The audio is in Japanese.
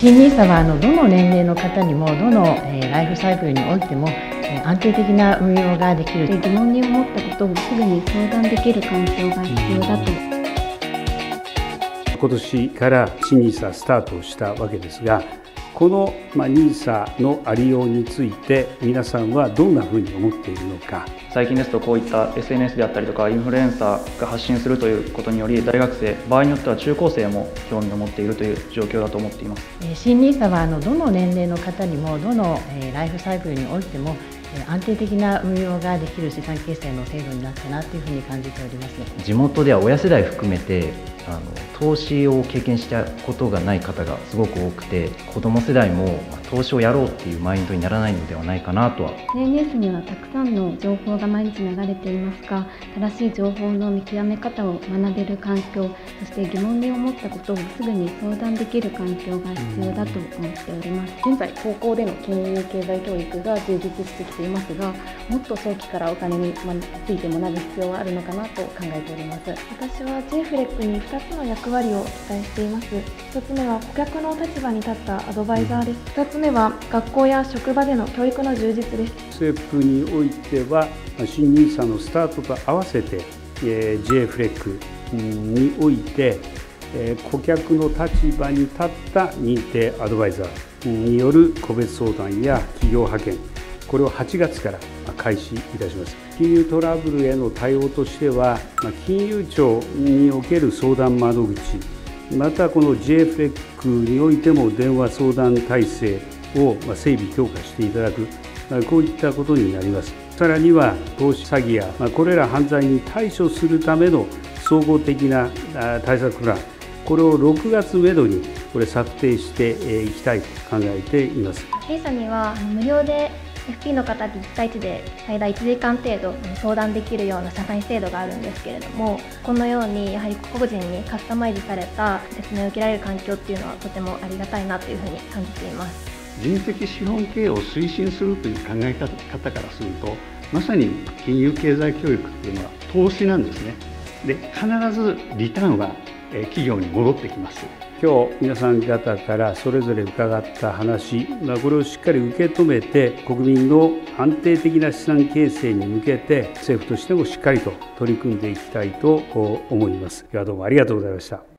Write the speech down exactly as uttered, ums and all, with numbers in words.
新ニーサはあのどの年齢の方にもどの、えー、ライフサイクルにおいても、えー、安定的な運用ができる。 疑問に思ったことをすぐに相談できる環境が必要だと。 今年から新ニーサスタートしたわけですが、このニーサのありようについて皆さんはどんなふうに思っているのか。 最近ですとこういった エスエヌエス であったりとかインフルエンサーが発信するということにより、大学生、場合によっては中高生も興味を持っているという状況だと思っています。 新ニーサはあのどの年齢の方にもどのライフサイクルにおいても安定的な運用ができる資産形成の制度になったなというふうに感じております。 地元では親世代含めてあの投資を経験したことがない方がすごく多くて、子ども世代も投資をやろうっていうマインドにならないのではないかなとは。 エスエヌエス にはたくさんの情報が毎日流れていますが、正しい情報の見極め方を学べる環境、そして疑問に思ったことをすぐに相談できる環境が必要だと思っております。 現在高校での金融経済教育が充実してきていますが、もっと早期からお金について学ぶ必要はあるのかなと考えております。 私は ジェイフレック にふたつの役割をお伝えしています。ひとつめは顧客の立場に立ったアドバイザーです。ふたつめは学校や職場での教育の充実です。 政府においては新ニーサのスタートと合わせて ジェイフレック において顧客の立場に立った認定アドバイザーによる個別相談や企業派遣、これをはちがつから開始いたします。金融トラブルへの対応としては、金融庁における相談窓口、またこの ジェイフレック においても電話相談体制を整備強化していただく、こういったことになります。さらには投資詐欺やこれら犯罪に対処するための総合的な対策プラン、これをろくがつめどにこれ策定していきたいと考えています。 弊社には無料で エフピー の方にいちたいいちで最大いちじかん程度相談できるような社内制度があるんですけれども、このようにやはり個々人にカスタマイズされた説明を受けられる環境っていうのはとてもありがたいなというふうに感じています。 人的資本経営を推進するという考え方からすると、まさに金融経済教育っていうのは投資なんですね。で、必ずリターンは企業に戻ってきます。 今日皆さん方からそれぞれ伺った話、これをしっかり受け止めて国民の安定的な資産形成に向けて政府としてもしっかりと取り組んでいきたいと思います。ではどうもありがとうございました。